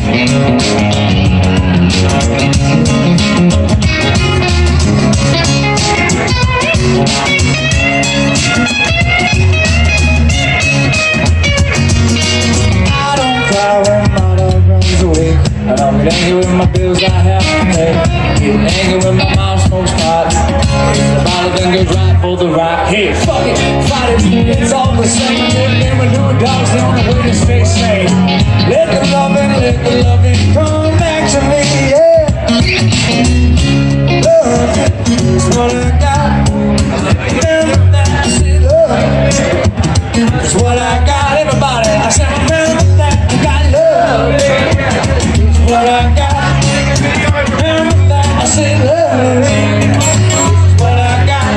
Get angry with my bills I have to pay. Get angry when my mom smokes pot. The bottle then goes right for the rock. Hey, fuck it, fight it, it's all the same. Then we do a dog's the only way to stay sane. Let the loving come back to me, yeah. Love is what I got. And that's it, love. That's what I got, everybody. I said, remember that I got love. What I got, remember that I said love. What I got,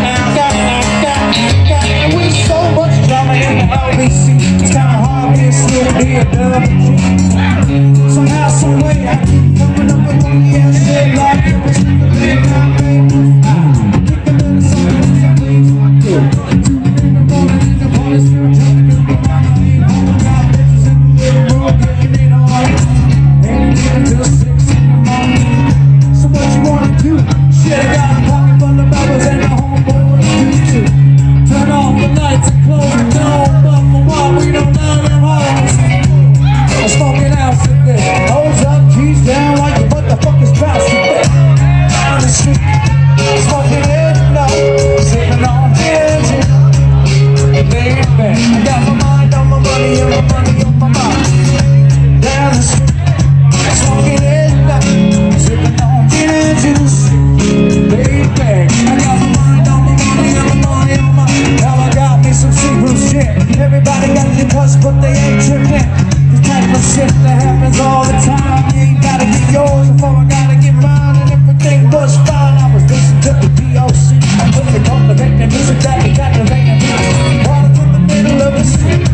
got. With so much drama in the LBC, it's kinda hard to still be a double. Somehow, some way, I keep coming up with one yesterday like it was the thing I made. Think a little something good. In the morning, in the party, still jumping in my mind. I ain't home, got bitches in the living room, getting it on. Till 6 in the morning. So what you wanna do? Shit, I got a pocket full of bubbles and a homeboy what to do. Turn off the lights and close the door. But for what, we don't know them hoes. I'm smoking out today. Holds up, keys down like what the fuck is past today. Down the street, smoking it up, sipping on gin. Laying back, I got my mind on my money and my money on my mind. Down the street, smoking it up, sipping on gin and juice. Laid back, I got my mind on my money and my money on my. Now I got me some Sublime shit. Everybody got their cuss, but they ain't tripping. This type of shit that happens all the time. You ain't gotta get yours before I gotta get mine. And everything was fine. I was listening to the DOC. I'm really cultivating music that be captivating me. Water from the middle of the street.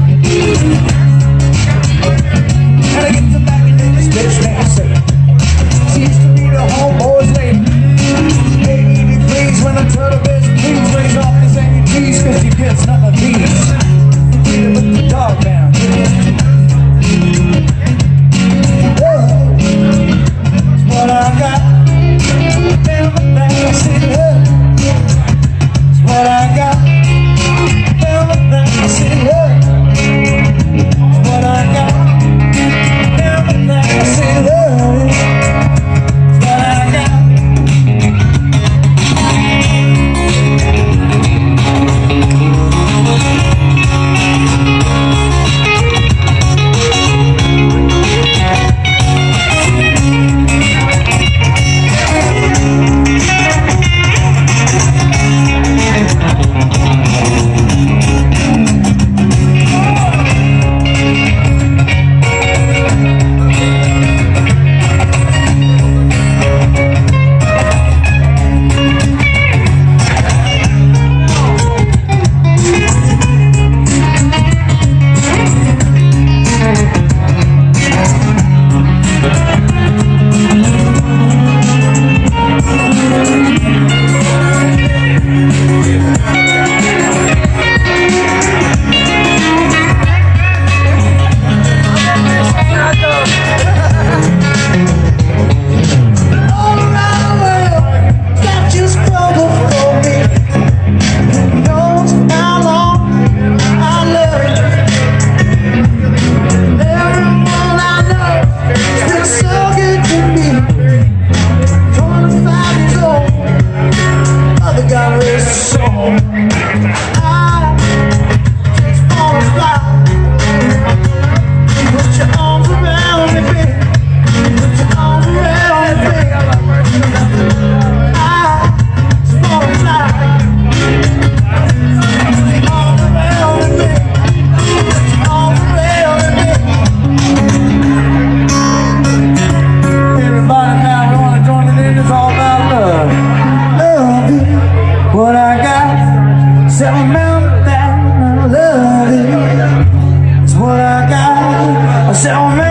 And I get the back and then this bitch man say, she used to be the homeboy's lady. 80 degrees when I tell the bitch, please raise off this AUGs, cause she gets none of these. Beat it with the dog down. That's what I got. Never that I said love. That's what I got. Never that I said love. That's what I got. Never that I said love. That's what I got. What I got, so remember that I love it. It's what I got, so remember.